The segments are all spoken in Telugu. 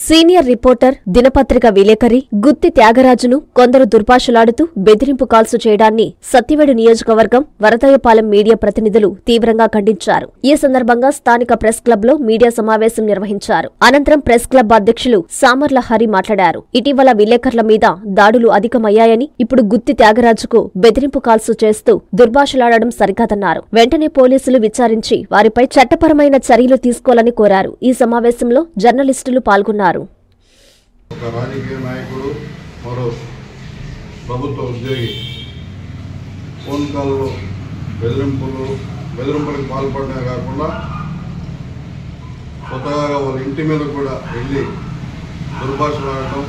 సీనియర్ రిపోర్టర్, దినపత్రిక విలేకరి గుత్తి త్యాగరాజును కొందరు దుర్భాషలాడుతూ బెదిరింపు కాల్స్ చేయడాన్ని సత్యవేడు నియోజకవర్గం వరదయ్యపాలెం మీడియా ప్రతినిధులు తీవ్రంగా ఖండించారు. ఈ సందర్భంగా స్థానిక ప్రెస్ క్లబ్ లో మీడియా సమావేశం నిర్వహించారు. అనంతరం ప్రెస్ క్లబ్ అధ్యక్షులు సామర్ల హరి మాట్లాడారు. ఇటీవల విలేకరుల మీద దాడులు అధికమయ్యాయని, ఇప్పుడు గుత్తి త్యాగరాజుకు బెదిరింపు కాల్స్ చేస్తూ దుర్భాషలాడడం సరికాదన్నారు. వెంటనే పోలీసులు విచారించి వారిపై చట్టపరమైన చర్యలు తీసుకోవాలని కోరారు. ఈ సమావేశంలో జర్నలిస్టులు పాల్గొన్నారు. ఒక రాజకీయ నాయకుడు, మరో ప్రభుత్వ ఉద్యోగి ఫోన్ కాల్లో బెదిరింపులకు పాల్పడమే కాకుండా స్వతహాగా వాళ్ళ ఇంటి మీద కూడా వెళ్ళి దుర్భాషలాడటం,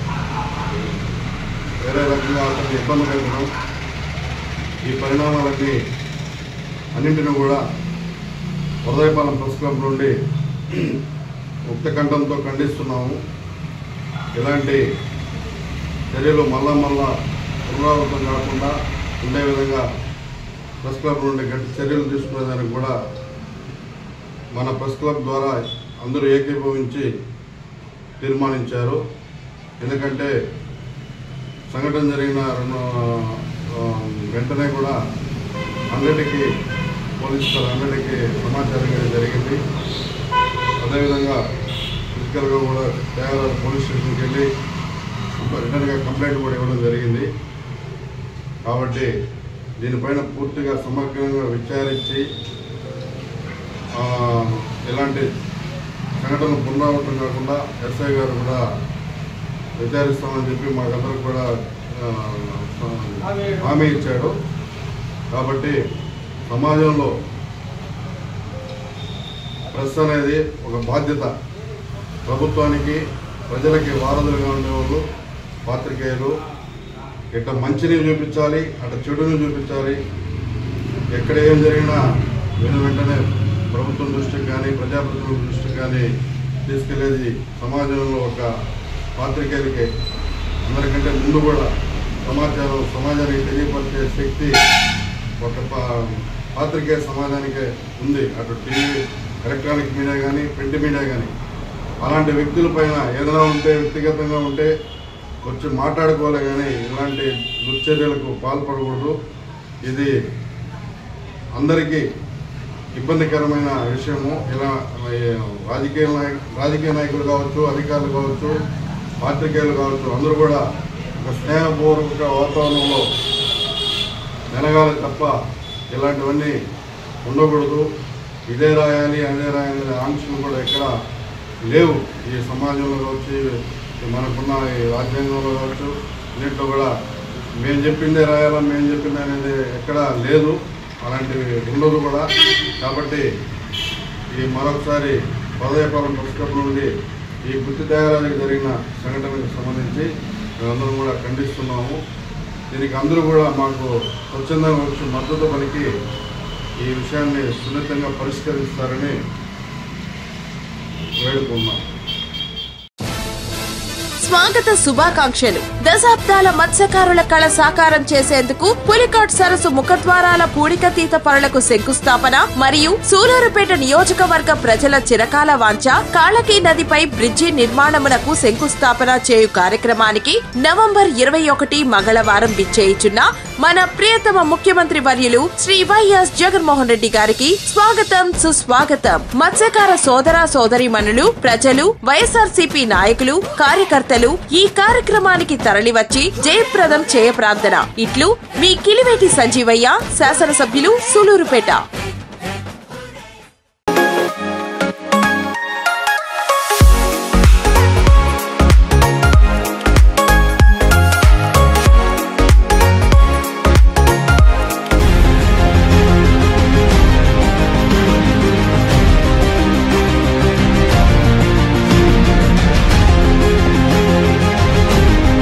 వేరే రకంగా అతనికి ఇబ్బంది పెట్టడం, ఈ పరిణామాలన్నీ అన్నింటినీ కూడా వరదయ్యపాలెం ప్రెస్ క్లబ్ నుండి ముక్త కంఠంతో ఖండిస్తున్నాము. ఇలాంటి చర్యలు మళ్ళా పునరావృతం కాకుండా ఉండే విధంగా ప్రెస్ క్లబ్ నుండి గట్టి చర్యలు తీసుకునేదానికి కూడా మన ప్రెస్ క్లబ్ ద్వారా అందరూ ఏకీభవించి తీర్మానించారు. ఎందుకంటే సంఘటన జరిగిన వెంటనే కూడా 100కి పోలీసులు 100కి సమాచారం జరిగింది. అదేవిధంగా ఫిజికల్గా కూడా త్యాగరాజు పోలీస్ స్టేషన్కి వెళ్ళి రిటర్న్గా కంప్లైంట్ కూడా ఇవ్వడం జరిగింది. కాబట్టి దీనిపైన పూర్తిగా సమగ్రంగా విచారించి ఇలాంటి సంఘటనలు పునరావృతం కాకుండా ఎస్ఐ గారు కూడా విచారిస్తామని చెప్పి మాకందరికి కూడా హామీ ఇచ్చాడు. కాబట్టి సమాజంలో ప్రెస్ అనేది ఒక బాధ్యత. ప్రభుత్వానికి, ప్రజలకి వారధులుగా ఉండేవాళ్ళు పాత్రికేయులు. ఇట్లా మంచిని చూపించాలి, అట్లా చెడుని చూపించాలి. ఎక్కడ ఏం జరిగినా వెంటనే ప్రభుత్వం దృష్టికి కానీ ప్రజాప్రతినిధుల దృష్టికి కానీ తీసుకెళ్లేది సమాజంలో ఒక పాత్రికేయులకి అందరికంటే ముందు కూడా సమాజానికి తెలియపరిచే శక్తి ఒక పాత్రికేయ సమాజానికే ఉంది. అటు టీవీ, ఎలక్ట్రానిక్ మీడియా కానీ, ప్రింట్ మీడియా కానీ. అలాంటి వ్యక్తులపైన ఏదైనా ఉంటే, వ్యక్తిగతంగా ఉంటే వచ్చి మాట్లాడుకోవాలి కానీ ఇలాంటి దుశ్చర్యలకు పాల్పడకూడదు. ఇది అందరికీ ఇబ్బందికరమైన విషయము. ఇలా రాజకీయ నాయకులు కావచ్చు, అధికారులు కావచ్చు, పాత్రికేయులు కావచ్చు, అందరూ కూడా ఒక స్నేహపూర్వక వాతావరణంలో మెలగాలి తప్ప ఇలాంటివన్నీ ఉండకూడదు. ఇదే రాయాలి, అదే రాయాలి అనే ఆంక్షలు కూడా ఎక్కడ లేవు. ఈ సమాజంలో కావచ్చు, మనకున్న ఈ రాజ్యాంగంలో కావచ్చు, అన్నింటిలో కూడా మేము చెప్పిందే రాయాలా, మేము చెప్పిందే అనేది ఎక్కడా లేదు. అలాంటివి ఉండదు కూడా. కాబట్టి ఈ మరొకసారి వరదయ్యపాలెం ప్రెస్ క్లబ్ నుండి ఈ గుత్తి త్యాగరాజుకి జరిగిన సంఘటనకు సంబంధించి మేమందరం కూడా ఖండిస్తున్నాము. దీనికి అందరూ కూడా మాకు స్వచ్ఛందంగా వచ్చి మద్దతు పలికి ఈ విషయాన్ని సున్నితంగా పరిష్కరిస్తారని వేడుకున్నాం. స్వాగత శుభాకాంక్షలు. దశాబ్దాల మత్స్యకారుల కళ సాకారం చేసేందుకు పులికాట్ సరస్సు ముఖద్వారాల పూడికతీత పనులకు శంకుస్థాపన మరియు సూలూరుపేట నియోజకవర్గ ప్రజల చిరకాల వాంఛ కాళకీ నదిపై బ్రిడ్జి నిర్మాణమునకు శంకుస్థాపన చేయు కార్యక్రమానికి నవంబర్ 21 మంగళవారం విచ్చేయుచున్న మన ప్రియతమ ముఖ్యమంత్రి వర్యులు శ్రీ వైఎస్ జగన్మోహన్ రెడ్డి గారికి స్వాగతం, సుస్వాగతం. మత్స్యకార సోదర సోదరీమణులు, ప్రజలు, వైఎస్ఆర్సీపీ నాయకులు, కార్యకర్తలు ఈ కార్యక్రమానికి తరలివచ్చి జయప్రదం చేయ ప్రార్థన. ఇట్లు మీ కిలివేటి సంజీవయ్య, శాసనసభ్యులు, సూలూరుపేట.